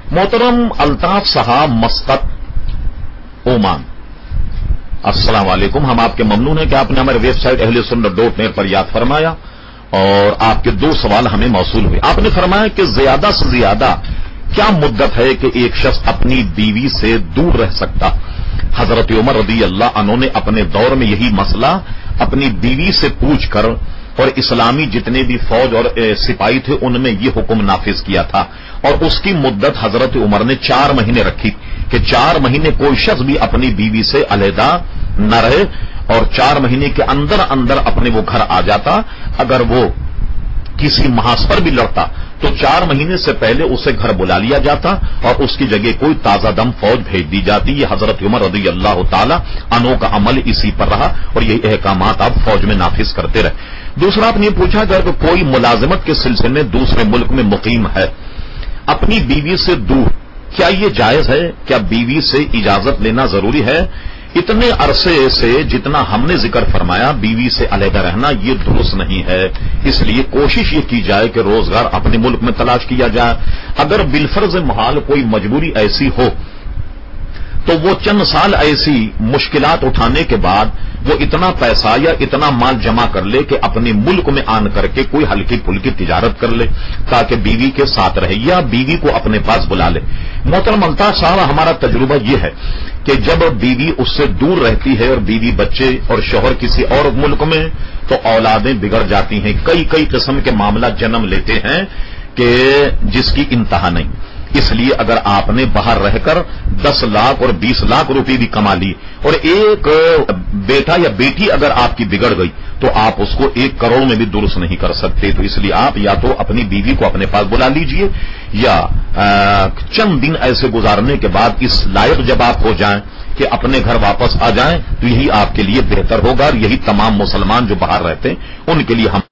मोहतरम अल्ताफ साहब मस्कत ओमान, अस्सलाम वालेकुम। हम आपके ममनून हैं कि आपने हमारे वेबसाइट ahlusunnah.net पर याद फरमाया और आपके दो सवाल हमें मौसूल हुए। आपने फरमाया कि ज्यादा से ज्यादा क्या मुद्दत है कि एक शख्स अपनी बीवी से दूर रह सकता। हजरत उमर रदी अल्लाह अन्हु ने अपने दौर में यही मसला अपनी बीवी से पूछ कर और इस्लामी जितने भी फौज और सिपाही थे उनमें ये हुक्म नाफिज किया था और उसकी मुद्दत हजरत उमर ने 4 महीने रखी कि 4 महीने कोई शख्स भी अपनी बीवी से अलहदा न रहे और 4 महीने के अंदर अंदर अपने वो घर आ जाता। अगर वो किसी महाज पर भी लड़ता तो 4 महीने से पहले उसे घर बुला लिया जाता और उसकी जगह कोई ताजा दम फौज भेज दी जाती। ये हजरत उमर रज़ी अल्लाह ताला अन्हु का अमल इसी पर रहा और यही अहकामात आप फौज में नाफिज करते रहे। दूसरा आपने ये पूछा कि अगर कोई मुलाजिमत के सिलसिले में दूसरे मुल्क में मुकीम है, अपनी बीवी से दूर, क्या ये जायज है? क्या बीवी से इजाजत लेना जरूरी है? इतने अरसे से जितना हमने जिक्र फरमाया बीवी से अलहदा रहना ये दुरुस्त नहीं है, इसलिए कोशिश ये की जाए कि रोजगार अपने मुल्क में तलाश किया जाए। अगर बिलफर्ज महाल कोई मजबूरी ऐसी हो तो वो चंद साल ऐसी मुश्किलात उठाने के बाद वो इतना पैसा या इतना माल जमा कर ले कि अपने मुल्क में आन करके कोई हल्की फुल्की तिजारत कर ले ताकि बीवी के साथ रहे या बीवी को अपने पास बुला ले। मोहतरम अल्ताफ साहब, हमारा तजुर्बा यह है कि जब बीवी उससे दूर रहती है और बीवी बच्चे और शौहर किसी और मुल्क में तो औलादें बिगड़ जाती हैं। कई कई किस्म के मामला जन्म लेते हैं कि जिसकी इंतहा नहीं। इसलिए अगर आपने बाहर रहकर 10 लाख और 20 लाख रुपए भी कमा ली और एक बेटा या बेटी अगर आपकी बिगड़ गई तो आप उसको 1 करोड़ में भी दुरुस्त नहीं कर सकते। तो इसलिए आप या तो अपनी बीवी को अपने पास बुला लीजिए या चंद दिन ऐसे गुजारने के बाद इस लायक जब आप हो जाएं कि अपने घर वापस आ जाएं तो यही आपके लिए बेहतर होगा और यही तमाम मुसलमान जो बाहर रहते हैं उनके लिए हम